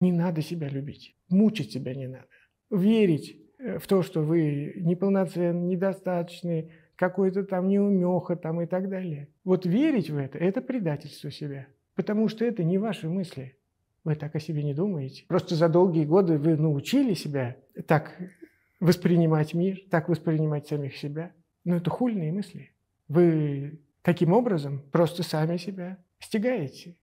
Не надо себя любить, мучить себя не надо. Верить в то, что вы неполноценны, недостаточны, какой-то там неумеха там и так далее. Вот верить в это предательство себя, потому что это не ваши мысли. Вы так о себе не думаете. Просто за долгие годы вы научили себя так воспринимать мир, так воспринимать самих себя. Но это хульные мысли. Вы таким образом просто сами себя стягаете.